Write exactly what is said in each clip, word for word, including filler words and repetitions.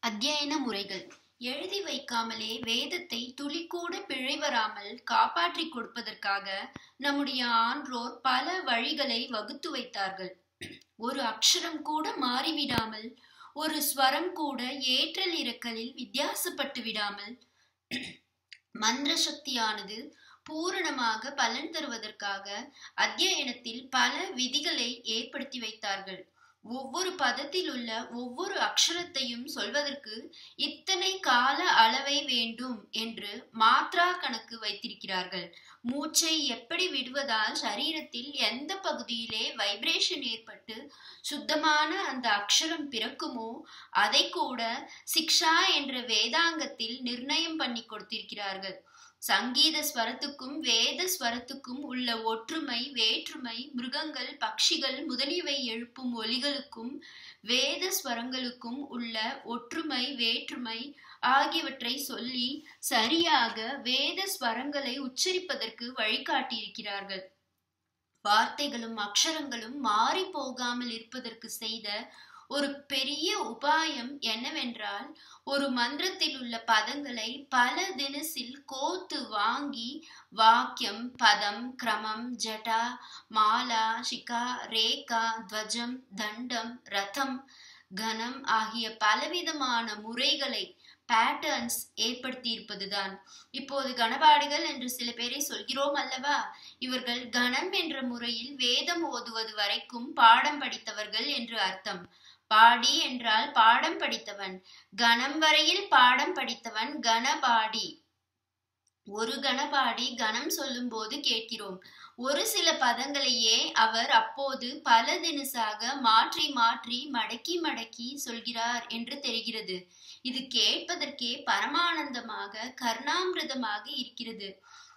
அத்தியன முறைகள். எழுதி வைக்காமலே வேதத்தை துளிக்கூட பிழை வராமல் காப்பாற்றிக் கொடுப்பதற்காக நம்முடைய ஆன்றோர் பல வழிகளை வகுத்து வைத்தார்கள். ஒரு அக்ஷரம் கூட மாறிவிடாமல், ஒரு ஸ்வரம் கூட ஏற்றல் இறக்கலில் வித்தியாசப்பட்டு விடாமல் மந்திர சக்தியானது பூரணமாக பலன் தருவதற்காக அத்தியனத்தில் பல விதிகளை ஏற்படுத்தி வைத்தார்கள். ஒவ்வொரு பதத்தில் உள்ள ஒவ்வொரு அக்ஷரத்தையும் சொல்வதற்கு இத்தனை கால அளவை வேண்டும் என்று மாத்ரா கணக்கு வைத்திருக்கிறார்கள். மூச்சை எப்படி விடுவதால் சரீரத்தில் எந்த பகுதியிலே வைப்ரேஷன் ஏற்பட்டு சுத்தமான அந்த அக்ஷரம் பிறக்குமோ அதை கூட சிக்ஷா என்ற வேதாங்கத்தில் நிர்ணயம் பண்ணி கொடுத்திருக்கிறார்கள். சங்கீத ஸ்வரத்துக்கும் வேத ஸ்வரத்துக்கும் உள்ள ஒற்றுமை வேற்றுமை, மிருகங்கள் பட்சிகள் முதலியவை எழுப்பும் ஒலிகளுக்கும் வேத ஸ்வரங்களுக்கும் உள்ள ஒற்றுமை வேற்றுமை ஆகியவற்றை சொல்லி சரியாக வேத ஸ்வரங்களை உச்சரிப்பதற்கு வழிகாட்டியிருக்கிறார்கள். வார்த்தைகளும் அக்ஷரங்களும் மாறி போகாமல் இருப்பதற்கு செய்த ஒரு பெரிய உபாயம் என்னவென்றால், ஒரு மந்திரத்தில் உள்ள பதங்களை பல தினசில் கோத்து வாங்கி வாக்கியம், பதம், கிரமம், ஜடா, மாலா, சிகா, ரேகா, துவஜம், தண்டம், ரதம், கணம் ஆகிய பலவிதமான முறைகளை பேட்டர்ன்ஸ் ஏற்படுத்தி இருப்பதுதான். இப்போது கணபாடிகள் என்று சில பேரை சொல்கிறோம் அல்லவா? இவர்கள் கணம் என்ற முறையில் வேதம் ஓதுவது வரைக்கும் பாடம் படித்தவர்கள் என்று அர்த்தம். பாடி என்றால் பாடம் படித்தவன், கணம் வரையில் பாடம் படித்தவன் கணபாடி. ஒரு கணபாடி கணம் சொல்லும் போது கேட்கிறோம். ஒரு சில பதங்களையே அவர் அப்போது பல தினசாக மாற்றி மாற்றி மடக்கி மடக்கி சொல்கிறார் என்று தெரிகிறது. இது கேட்பதற்கே பரமானந்தமாக கர்ணாமிரதமாக இருக்கிறது.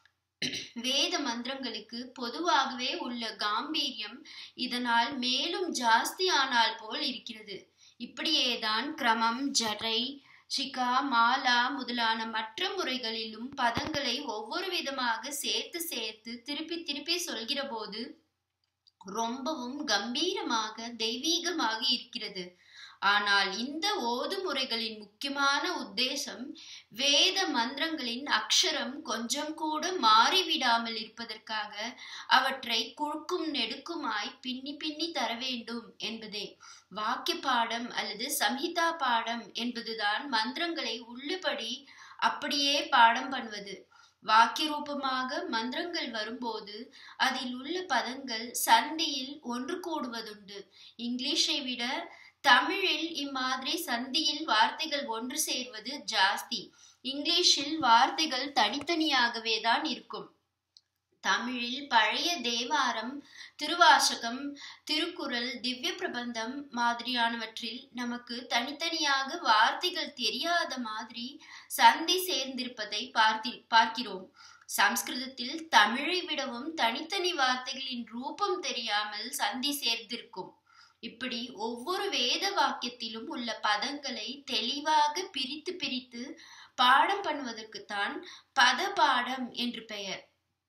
வேத மந்திரங்களுக்கு பொதுவாகவே உள்ள காம்பீரியம் இதனால் மேலும் ஜாஸ்தி ஆனால் போல் இருக்கிறது. இப்படியேதான் கிரமம், ஜடை, சிகா, மாலா முதலான மற்ற முறைகளிலும் பதங்களை ஒவ்வொரு விதமாக சேர்த்து சேர்த்து திருப்பி திருப்பி சொல்கிற போது ரொம்பவும் கம்பீரமாக தெய்வீகமாக இருக்கிறது. ஆனால் இந்த ஓது முறைகளின் முக்கியமான உத்தேசம் வேத மந்திரங்களின் அக்ஷரம் கொஞ்சம் கூட மாறிவிடாமல் இருப்பதற்காக அவற்றை குறுக்கும் நெடுக்குமாய் பின்னி பின்னி தர வேண்டும் என்பதே. வாக்கிய பாடம் அல்லது சம்ஹிதா பாடம் என்பதுதான் மந்திரங்களை உள்ளபடி அப்படியே பாடம் பண்ணுவது. வாக்கிய ரூபமாக மந்திரங்கள் வரும்போது அதில் உள்ள பதங்கள் சந்தியில் ஒன்று கூடுவதுண்டு. இங்கிலீஷை விட தமிழில் இம்மாதிரி சந்தியில் வார்த்தைகள் ஒன்று சேர்வது ஜாஸ்தி. இங்கிலீஷில் வார்த்தைகள் தனித்தனியாகவே தான் இருக்கும். தமிழில் பழைய தேவாரம், திருவாசகம், திருக்குறள், திவ்ய பிரபந்தம் மாதிரியானவற்றில் நமக்கு தனித்தனியாக வார்த்தைகள் தெரியாத மாதிரி சந்தி சேர்ந்திருப்பதை பார்த்தி பார்க்கிறோம். சம்ஸ்கிருதத்தில் தமிழை விடவும் தனித்தனி வார்த்தைகளின் ரூபம் தெரியாமல் சந்தி சேர்ந்திருக்கும். இப்படி ஒவ்வொரு வேத வாக்கியத்திலும் உள்ள பதங்களை தெளிவாக பிரித்து பிரித்து பாடம் பண்ணுவதற்குத்தான் பத பாடம் என்று பெயர்.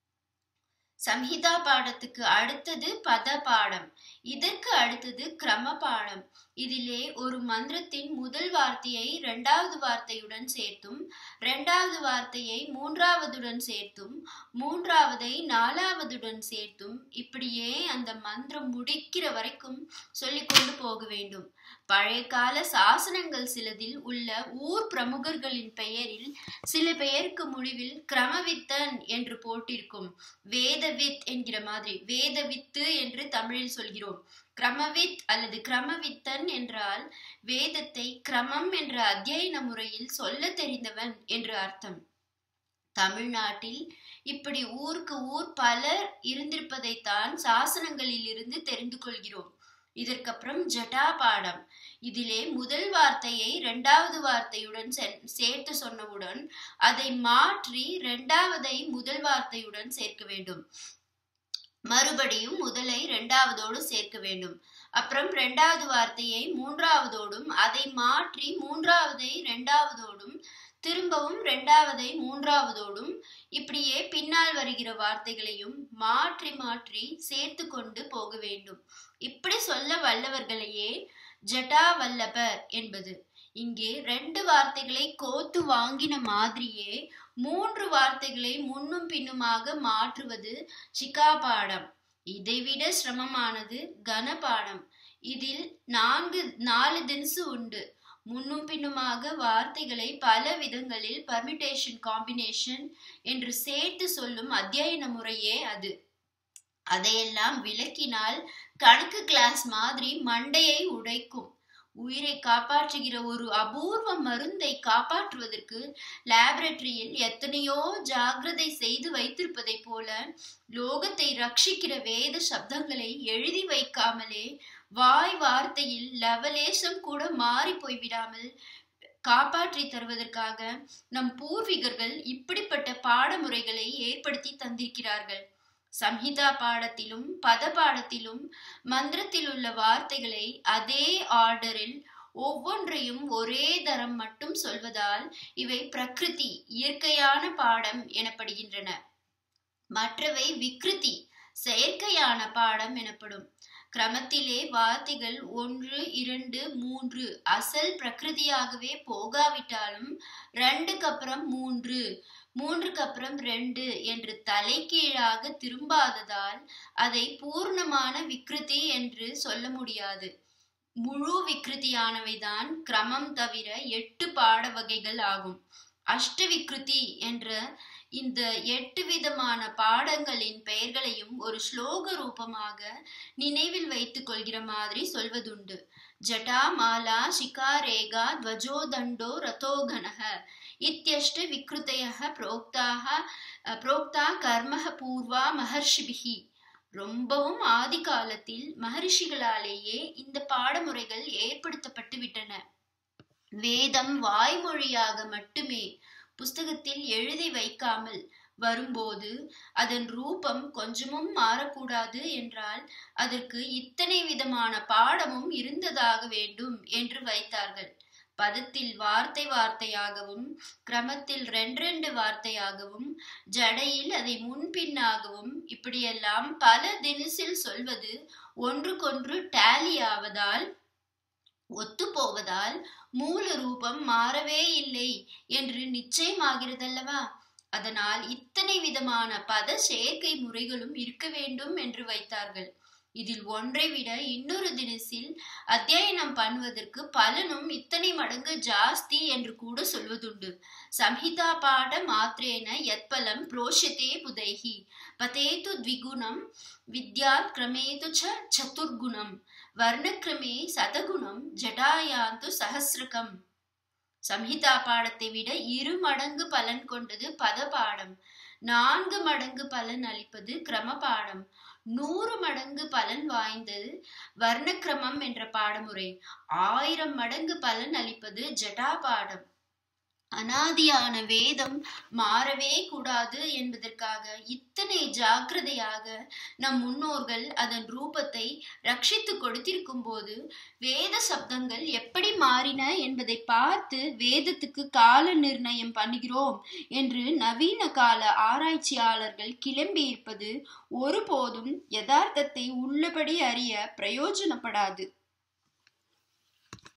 சம்ஹிதா பாடத்துக்கு அடுத்தது பத பாடம், இதற்கு அடுத்தது கிரம பாடம். இதிலே ஒரு மந்திரத்தின் முதல் வார்த்தையை இரண்டாவது வார்த்தையுடன் சேர்த்தும், இரண்டாவது வார்த்தையை மூன்றாவதுடன் சேர்த்தும், மூன்றாவதை நாலாவதுடன் சேர்த்தும் இப்படியே அந்த மந்திரம் முடிக்கிற வரைக்கும் சொல்லிக்கொண்டு போக வேண்டும். பழைய கால சாசனங்கள் சிலதில் உள்ள ஊர் பிரமுகர்களின் பெயரில் சில பெயருக்கு முடிவில் கிரமவித்தன் என்று போட்டிருக்கும். வேதவித் என்கிற மாதிரி வேதவித்து என்று தமிழில் சொல்கிறோம். கிரமவித் அல்லது கிரமவித்தன் என்றால் வேதத்தை கிரமம் என்ற அத்தியன முறையில் சொல்ல தெரிந்தவன் என்று அர்த்தம். தமிழ்நாட்டில் இப்படி ஊருக்கு ஊர் பலர் இருந்திருப்பதைத்தான் சாசனங்களில் இருந்து தெரிந்து கொள்கிறோம். இதற்கப்புறம் ஜட்டா பாடம். இதிலே முதல் வார்த்தையை இரண்டாவது வார்த்தையுடன் சேர்த்து சொன்னவுடன் அதை மாற்றி இரண்டாவதை முதல் வார்த்தையுடன் சேர்க்க வேண்டும். மறுபடியும் முதலை இரண்டாவதோடு சேர்க்க வேண்டும். அப்புறம் இரண்டாவது வார்த்தையை மூன்றாவதோடும் அதை மாற்றி மூன்றாவதை இரண்டாவதோடும் திரும்பவும் இரண்டாவதை மூன்றாவதோடும் இப்படியே பின்னால் வருகிற வார்த்தைகளையும் மாற்றி மாற்றி சேர்த்து கொண்டு போக வேண்டும். இப்படி சொல்ல வல்லவர்களையே ஜட்டா வல்லபர் என்பது. இங்கே ரெண்டு வார்த்தைகளை கோத்து வாங்கின மாதிரியே மூன்று வார்த்தைகளை முன்னும் பின்னுமாக மாற்றுவது சிக்கா பாடம். இதைவிட சிரமமானது கன பாடம். இதில் நான்கு நாலு தினசு உண்டு. முன்னும் பின்னுமாக வார்த்தைகளை பல விதங்களில் பர்மிட்டேஷன் காம்பினேஷன் என்று சேர்த்து சொல்லும் அத்தியாயன முறையே அது. அதையெல்லாம் விளக்கினால் கணக்கு கிளாஸ் மாதிரி மண்டையை உடைக்கும். உயிரை காப்பாற்றுகிற ஒரு அபூர்வ மருந்தை காப்பாற்றுவதற்கு லேபரட்டரியில் எத்தனையோ ஜாகிரதை செய்து வைத்திருப்பதை போல லோகத்தை ரட்சிக்கிற வேத சப்தங்களை எழுதி வைக்காமலே வாய் வார்த்தையில் லவலேசம் கூட மாறி போய்விடாமல் காப்பாற்றி தருவதற்காக நம் பூர்வீகர்கள் இப்படிப்பட்ட பாடமுறைகளை ஏற்படுத்தி தந்திருக்கிறார்கள். சம்ஹிதா பாடத்திலும் பத பாடத்திலும் மந்திரத்தில் உள்ள வார்த்தைகளை அதே ஆர்டரில் ஒவ்வொன்றையும் ஒரே தரம் மட்டும் சொல்வதால் இவை பிரகிருதி இயற்கையான பாடம் எனப்படுகின்றன. மற்றவை விக்ருதி செயற்கையான பாடம் எனப்படும். கிரமத்திலே வார்த்தைகள் ஒன்று இரண்டு மூன்று அசல் பிரகிருதியாகவே போகாவிட்டாலும் ரெண்டுக்கு அப்புறம் மூன்று மூன்றுக்கு அப்புறம் ரெண்டு என்று தலைகீழாக திரும்பாததால் அதை பூர்ணமான விக்ருதி என்று சொல்ல முடியாது. முழு விக்ருதியானவைதான் கிரமம் தவிர எட்டு பாட வகைகள் ஆகும். அஷ்ட விக்ருதி என்ற இந்த எட்டு விதமான பாடங்களின் பெயர்களையும் ஒரு ஸ்லோக ரூபமாக நினைவில் வைத்துக் கொள்கிற மாதிரி சொல்வதுண்டு. ஜட்டா மாலா சிகா ரேகா துவஜோ தண்டோ ரதோகணஹ இத்யஷ்ட விக்ருதயஹ புரோக்தாக புரோக்தா கர்மஹ பூர்வா மஹர்ஷிபிஹி. ரொம்பவும் ஆதி காலத்தில் மகரிஷிகளாலேயே இந்த பாடமுறைகள் ஏற்படுத்தப்பட்டு விட்டன. வேதம் வாய்மொழியாக மட்டுமே புஸ்தகத்தில் எழுதி வைக்காமல் வரும்போது அதன் ரூபம் கொஞ்சமும் மாறக்கூடாது என்றால் அதற்கு இத்தனை விதமான பாடமும் இருந்ததாக வேண்டும் என்று வைத்தார்கள். பதத்தில் வார்த்தை வார்த்தையாகவும் கிரமத்தில் ரெண்டு ரெண்டு வார்த்தையாகவும் ஜடையில் அதை முன்பின்னாகவும் இப்படியெல்லாம் பல தினசில் சொல்வது ஒன்றுக்கொன்று டேலி ஆவதால் ஒத்து போவதால் மூல ரூபம் மாறவே இல்லை என்று நிச்சயமாகிறதல்லவா? அதனால் இத்தனை விதமான பத சேர்க்கை முறைகளும் இருக்க வேண்டும் என்று வைத்தார்கள். இதில் ஒன்றை விட இன்னொரு தினசில் அத்தியாயனம் பண்ணுவதற்கு பலனும் இத்தனை மடங்கு ஜாஸ்தி என்று கூட சொல்வதுண்டு. சம்ஹிதா பாட மாத்திரேன யத்பலம் புரோஷதே புதைஹி பதேது த்விகுணம் வித்யாத் கிரமேது ச சதுர்குணம் வர்ணக்கிரமே சதகுணம் ஜடாயாந்து சஹஸ்ரகம். சம்ஹிதா பாடத்தை விட இரு மடங்கு பலன் கொண்டது பத பாடம். நான்கு மடங்கு பலன் அளிப்பது கிரம பாடம். நூறு மடங்கு பலன் வாய்ந்தது வர்ணக்கிரமம் என்ற பாடமுறை. ஆயிரம் மடங்கு பலன் அளிப்பது ஜடா பாடம். அனாதியான வேதம் மாறவே கூடாது என்பதற்காக இத்தனை ஜாக்கிரதையாக நம் முன்னோர்கள் அதன் ரூபத்தை ரட்சித்து கொடுத்திருக்கும் போது வேத சப்தங்கள் எப்படி மாறின என்பதை பார்த்து வேதத்துக்கு கால நிர்ணயம் பண்ணுகிறோம் என்று நவீன கால ஆராய்ச்சியாளர்கள் கிளம்பி இருப்பது ஒருபோதும் யதார்த்தத்தை உள்ளபடி அறிய பிரயோஜனப்படாது.